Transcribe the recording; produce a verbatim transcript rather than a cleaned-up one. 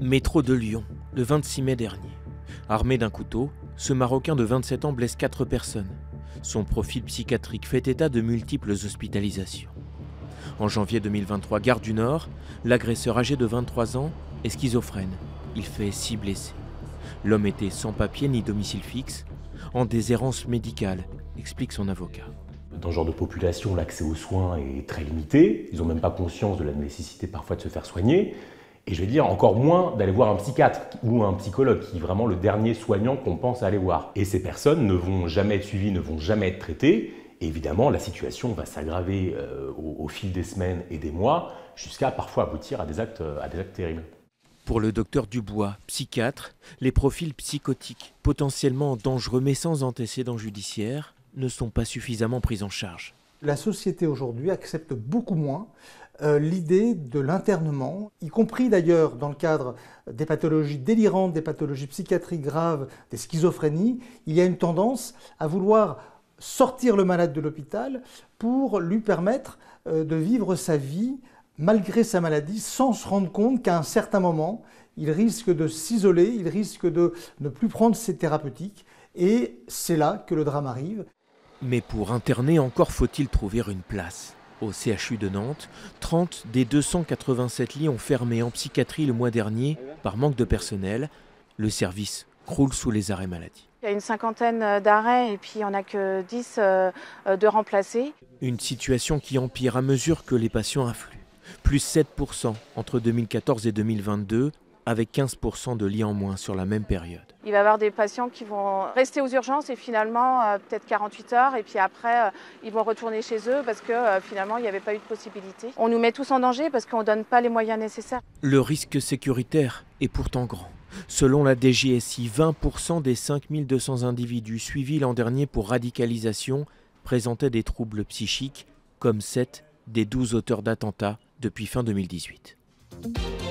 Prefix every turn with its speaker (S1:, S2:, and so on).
S1: Métro de Lyon, le vingt-six mai dernier. Armé d'un couteau, ce Marocain de vingt-sept ans blesse quatre personnes. Son profil psychiatrique fait état de multiples hospitalisations. En janvier deux mille vingt-trois, gare du Nord, l'agresseur âgé de vingt-trois ans est schizophrène. Il fait six blessés. L'homme était sans papier ni domicile fixe, en déshérence médicale, explique son avocat.
S2: Dans ce genre de population, l'accès aux soins est très limité. Ils n'ont même pas conscience de la nécessité parfois de se faire soigner. Et je vais dire encore moins d'aller voir un psychiatre ou un psychologue, qui est vraiment le dernier soignant qu'on pense aller voir. Et ces personnes ne vont jamais être suivies, ne vont jamais être traitées. Et évidemment, la situation va s'aggraver euh, au, au fil des semaines et des mois, jusqu'à parfois aboutir à des actes, à des actes terribles.
S1: Pour le docteur Dubois, psychiatre, les profils psychotiques, potentiellement dangereux mais sans antécédents judiciaires, ne sont pas suffisamment pris en charge.
S3: La société aujourd'hui accepte beaucoup moins euh, l'idée de l'internement, y compris d'ailleurs dans le cadre des pathologies délirantes, des pathologies psychiatriques graves, des schizophrénies. Il y a une tendance à vouloir sortir le malade de l'hôpital pour lui permettre euh, de vivre sa vie malgré sa maladie, sans se rendre compte qu'à un certain moment, il risque de s'isoler, il risque de ne plus prendre ses thérapeutiques, et c'est là que le drame arrive.
S1: Mais pour interner, encore faut-il trouver une place. Au C H U de Nantes, trente des deux cent quatre-vingt-sept lits ont fermé en psychiatrie le mois dernier par manque de personnel. Le service croule sous les arrêts maladie.
S4: Il y a une cinquantaine d'arrêts et puis on n'a que dix de remplacés.
S1: Une situation qui empire à mesure que les patients affluent. Plus sept pour cent entre deux mille quatorze et deux mille vingt-deux, avec quinze pour cent de lits en moins sur la même période.
S4: Il va y avoir des patients qui vont rester aux urgences et finalement euh, peut-être quarante-huit heures et puis après euh, ils vont retourner chez eux parce que euh, finalement il n'y avait pas eu de possibilité. On nous met tous en danger parce qu'on ne donne pas les moyens nécessaires.
S1: Le risque sécuritaire est pourtant grand. Selon la D G S I, vingt pour cent des cinq mille deux cents individus suivis l'an dernier pour radicalisation présentaient des troubles psychiques, comme sept des douze auteurs d'attentats depuis fin deux mille dix-huit.